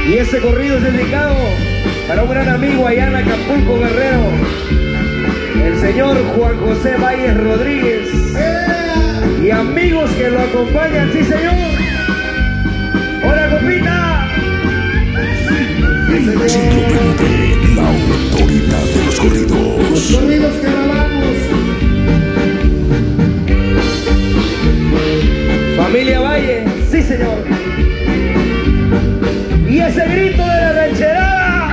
Y este corrido es dedicado para un gran amigo allá en Acapulco, Guerrero, el señor Juan José Valles Rodríguez, y amigos que lo acompañan. Sí, señor. ¡Hola, compita! Siglo XX, la autoridad de los corridos. Los corridos que grabamos. Familia Valle, sí, señor. Y ese grito de la rancherada.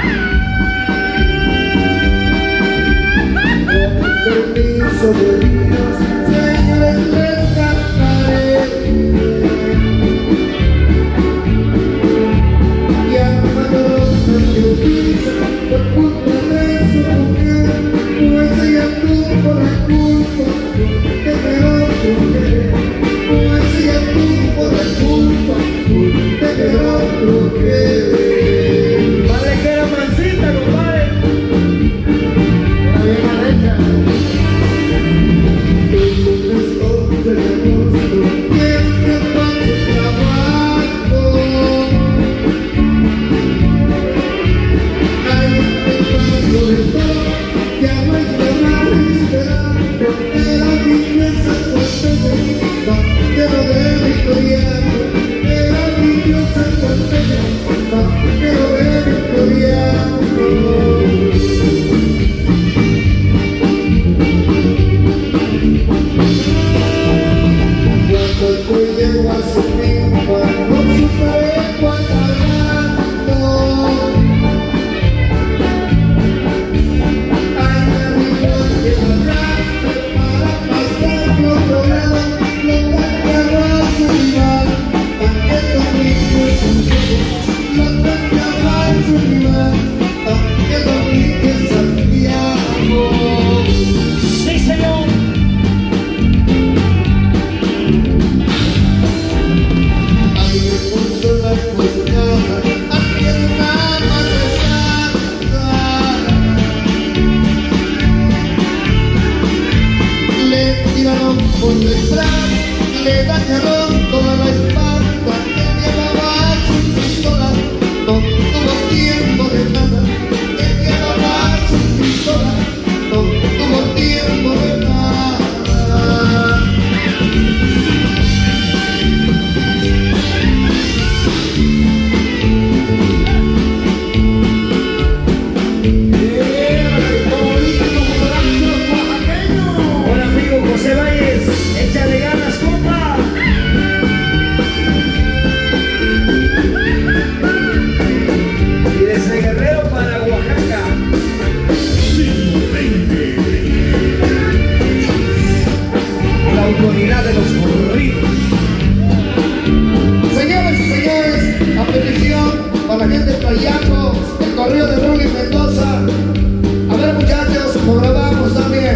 Con permiso de Dios, señores, les cantaré. Y amorosa que utiliza por culpa de su mujer, pues ella tuvo la culpa de tener otro querer. Pues ella tuvo la culpa de tener otro querer. Padre que era mansita, compadre. La vieja recha. El lunes 11 de agosto, siempre paso trabajo. Ay, me paso de todo, ya no está más esperando. Era mi diosa porteña, vaquero de Victoriano. Era mi diosa porteña, vaquero de Victoriano. Cuando el cuello llegó a su fin, cuando superé cuadrando. Ay, mi Dios, que abrace para pasar por otro lado. Lo cambiaba a su rival, para que domingo es un juego. Lo cambiaba a su rival, para que domingo es Santiago. Sí, señor. Alguien puso la cuestionada, alguien ama rezada. Le tiraron por detrás, le dañaron toda la espalda. Él llevaba su pistola, no tuvo tiempo de nada. Él llevaba su pistola, no tuvo tiempo de nada. Hola, amigo José Valles. Échale ganas, compa. Y desde Guerrero para Oaxaca. Siglo XX. La autoridad de los corridos. Señoras y señores, a petición para la gente de Playaco, el corrido de Rulli Mendoza. A ver, muchachos, como grabamos también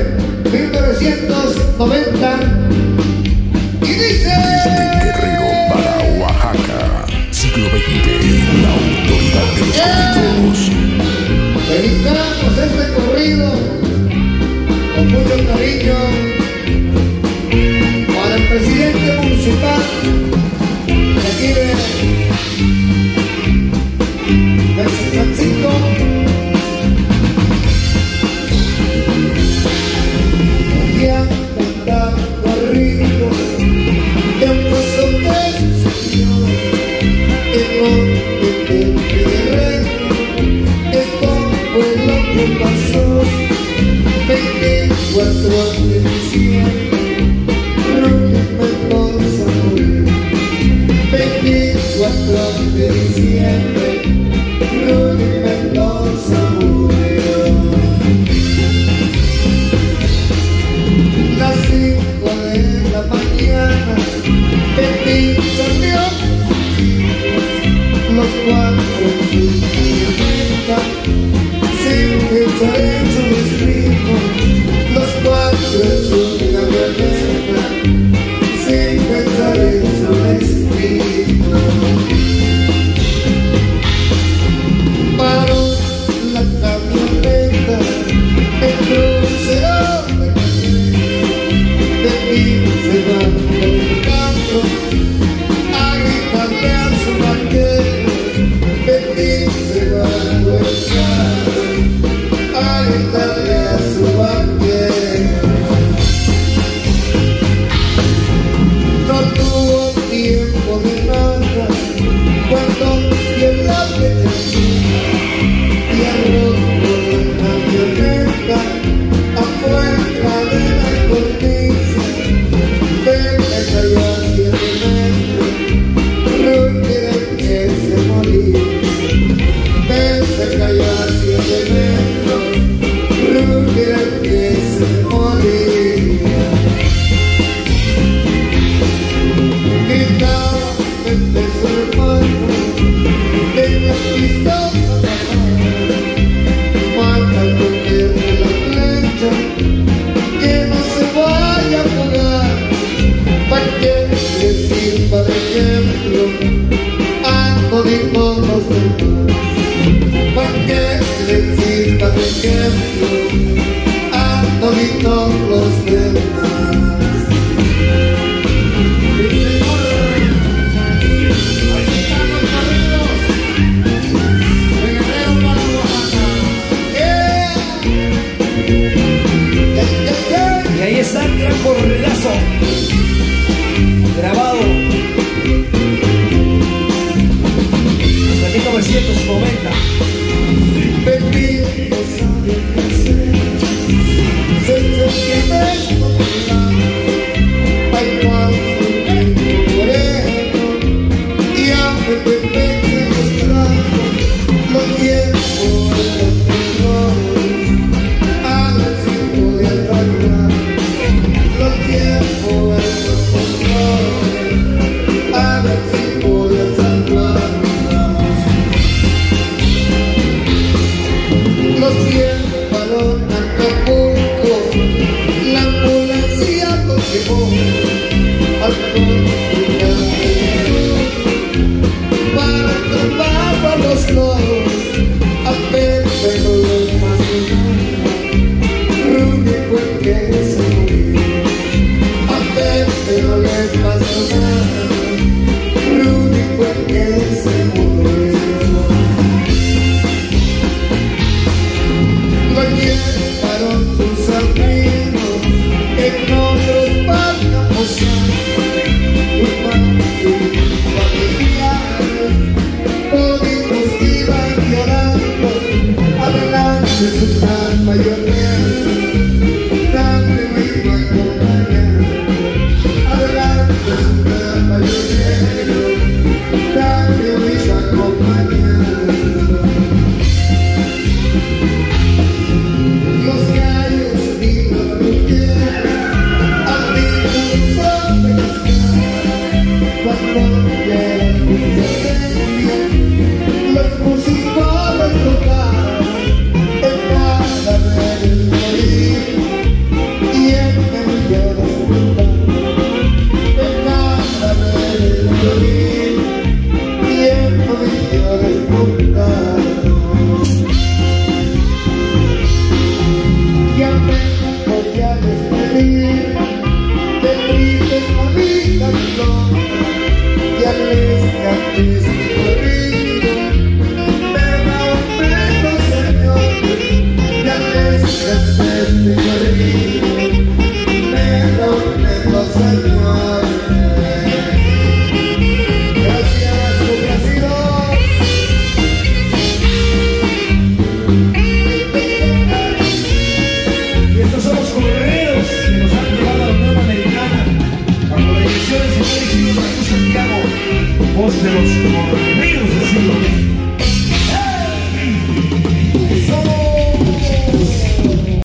1990. Y dice: Desde Guerrero para Oaxaca. Siglo XX, la autoridad de los corridos. dedicamos este corrido con mucho cariño para el presidente municipal de aquí de San Francisco. Ya cantando al ritmo de un paso de su señor, en nombre del rey. Esto fue lo que pasó 24 de diciembre. Rulli Mendoza murió 24 de diciembre. Rulli Mendoza murió. Las 5 de la mañana, Pepín salió, los 4 en su camioneta, sin pensar en su destino. Los 4 en su camioneta, sin pensar en su destino. todos los demás, para que les sirva de ejemplo a todos los demás. Y ahí está el gran corridazo grabado desde 1990. Para atrapar a los loros, a Pepe no le pasó nada, Rudy fue el que se murió. A Pepe no le pasó nada, Rudy fue el que se murió. Lo llevaron sus amigos en otros barcos. Pudimos iban llorando, adelante su gran mayoría, nadie me iba a acompañar. Adelante su gran mayoría, nadie me iba a acompañar. Los gallos ni la mujer, al niño son de cuando llegan los musicales tocaron en cada vez del morir y en el lloro en cada vez del morir y en el lloro ya me voy a despedir de tristes mamitas ya les canté este corrido, pero Señor, ya les canté este corrido, pero Señor. Gracias, complacidos. Y estos son los correos que nos han llevado a la Unión Americana bajo la dirección del señor Isidro Santiago, voz de los correos.